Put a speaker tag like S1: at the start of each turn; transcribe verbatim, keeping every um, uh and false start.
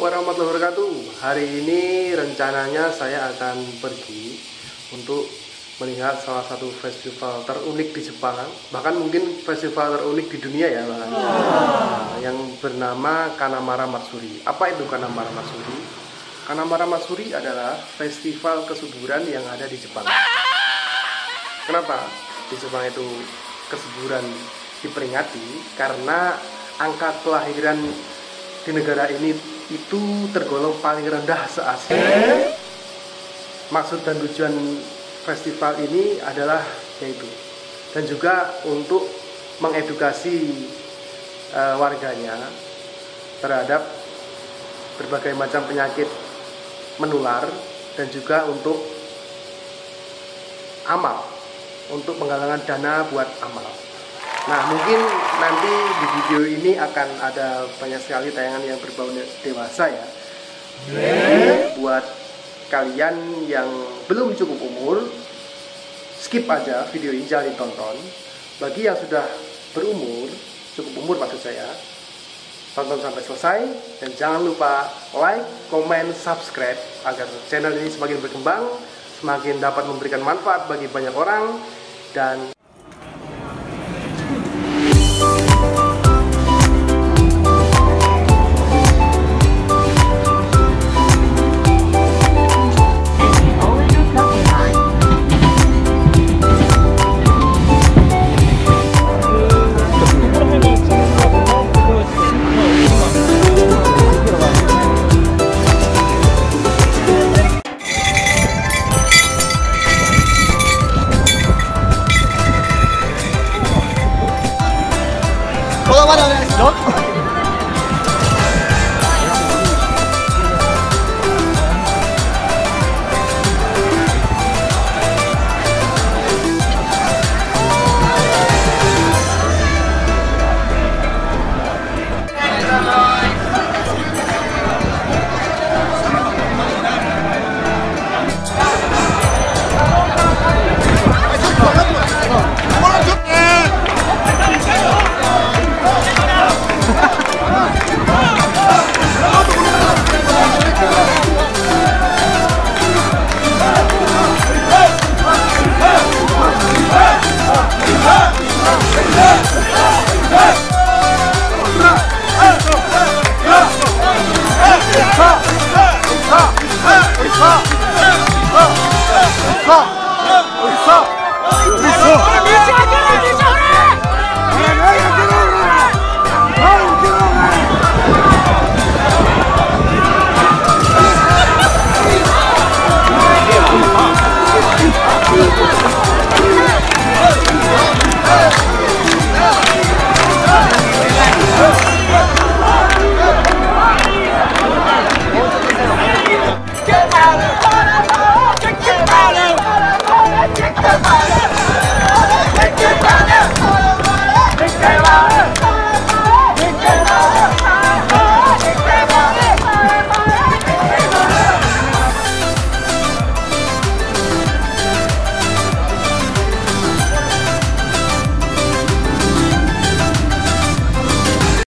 S1: warahmatullahi wabarakatuh. Hari ini rencananya saya akan pergi untuk melihat salah satu festival terunik di Jepang, bahkan mungkin festival terunik di dunia ya, bahkan. Nah, yang bernama Kanamara Matsuri. Apa itu Kanamara Matsuri? Kanamara Matsuri adalah festival kesuburan yang ada di Jepang. Kenapa di Jepang itu kesuburan diperingati? Karena angka kelahiran di negara ini itu tergolong paling rendah se-Asia. Maksud dan tujuan festival ini adalah yaitu, dan juga untuk mengedukasi uh, warganya terhadap berbagai macam penyakit menular, dan juga untuk amal, untuk penggalangan dana buat amal. Nah, mungkin nanti di video ini akan ada banyak sekali tayangan yang berbau dewasa ya. Buat kalian yang belum cukup umur, skip aja video ini, jangan ditonton. Bagi yang sudah berumur, cukup umur maksud saya, tonton sampai selesai. Dan jangan lupa like, comment, subscribe agar channel ini semakin berkembang, semakin dapat memberikan manfaat bagi banyak orang. Dan
S2: Stop!